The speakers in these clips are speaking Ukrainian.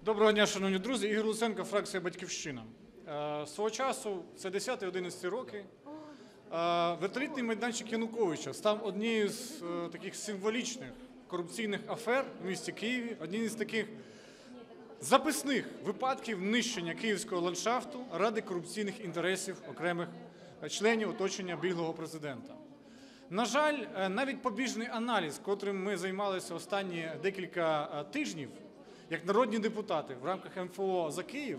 Доброго дня, шановні друзі. Ігор Луценко, фракція «Батьківщина». Свого часу, це 10-11 роки, вертолітний майданчик Януковича став однією з таких символічних корупційних афер в місті Києві, однією з таких записних випадків нищення київського ландшафту ради корупційних інтересів окремих членів оточення біглого президента. На жаль, навіть побіжний аналіз, котрим ми займалися останні декілька тижнів, як народні депутати в рамках МФО «За Київ»,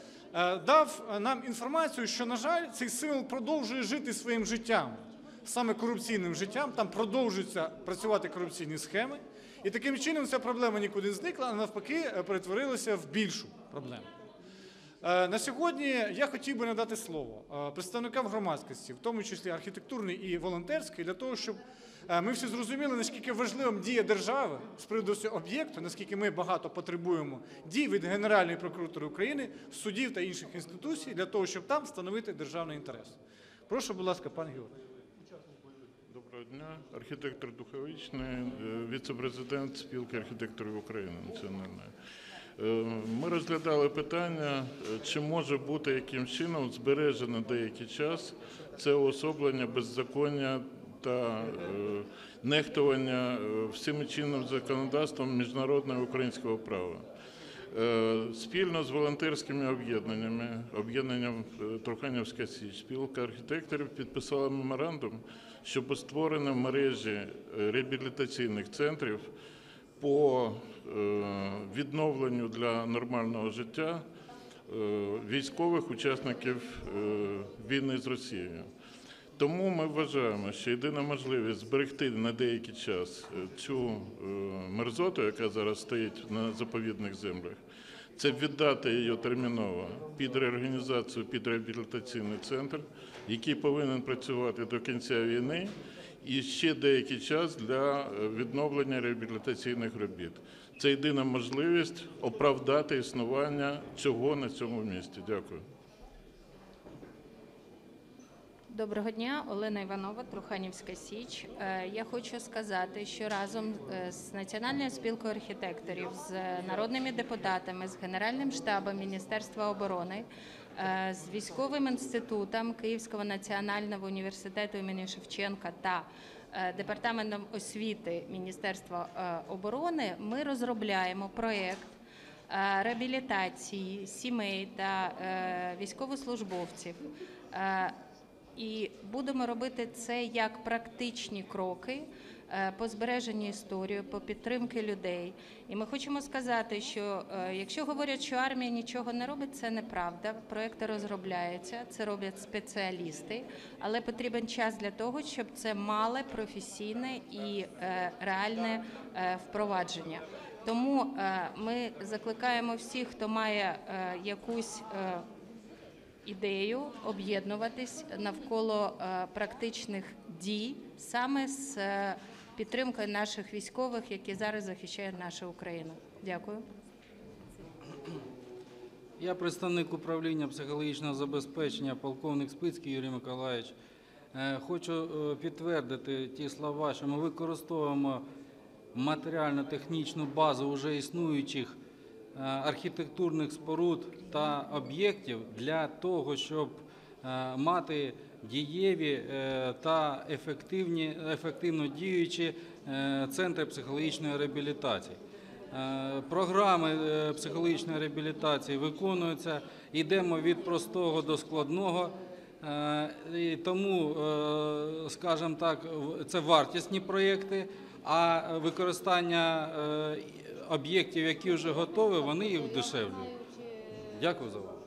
дав нам інформацію, що, на жаль, цей символ продовжує жити своїм життям, саме корупційним життям, там продовжуються працювати корупційні схеми, і таким чином ця проблема нікуди не зникла, а навпаки перетворилася в більшу проблему. На сьогодні я хотів би надати слово представникам громадськості, в тому числі архітектурної і волонтерської, для того, щоб ми всі зрозуміли, наскільки важливим діє держави з приводу цього об'єкту, наскільки ми багато потребуємо дій від Генеральної прокуратури України, судів та інших інституцій, для того, щоб там встановити державний інтерес. Прошу, будь ласка, пан Георгій. Доброго дня. Архітектор Духовичний, віце-президент Спілки архітекторів України національної. Ми розглядали питання, чи може бути яким чином збережено деякий час це уособлення беззаконня та нехтування всім чинним законодавством міжнародного і українського права. Спільно з волонтерськими об'єднаннями, об'єднанням Труханівська Січ, Спілка архітекторів підписала меморандум, щоб створено в мережі реабілітаційних центрів по відновленню для нормального життя військових учасників війни з Росією. Тому ми вважаємо, що єдина можливість зберегти на деякий час цю мерзоту, яка зараз стоїть на заповідних землях, це віддати її терміново під реорганізацію, під реабілітаційний центр, який повинен працювати до кінця війни, і ще деякий час для відновлення реабілітаційних робіт. Це єдина можливість оправдати існування цього на цьому місці. Дякую. Доброго дня, Олена Іванова, Труханівська Січ. Я хочу сказати, що разом з Національною спілкою архітекторів, з народними депутатами, з Генеральним штабом Міністерства оборони, з військовим інститутом Київського національного університету імені Шевченка та Департаментом освіти Міністерства оборони ми розробляємо проєкт реабілітації сімей та військовослужбовців. І будемо робити це як практичні кроки по збереженню історії, по підтримки людей. І ми хочемо сказати, що якщо говорять, що армія нічого не робить, це неправда. Проєкти розробляються, це роблять спеціалісти, але потрібен час для того, щоб це мало професійне і реальне впровадження. Тому ми закликаємо всіх, хто має якусь ідею, об'єднуватись навколо практичних дій саме з підтримкою наших військових, які зараз захищають нашу Україну. Дякую. Я представник управління психологічного забезпечення, полковник Спицький Юрій Миколаївич. Хочу підтвердити ті слова, що ми використовуємо матеріально-технічну базу вже існуючих архітектурних споруд та об'єктів для того, щоб мати дієві та ефективно діючі центри психологічної реабілітації. Програми психологічної реабілітації виконуються, йдемо від простого до складного, і тому, скажімо так, це вартісні проєкти, а використання об'єктів, які вже готові, вони їх вдешевлюють. Дякую за увагу.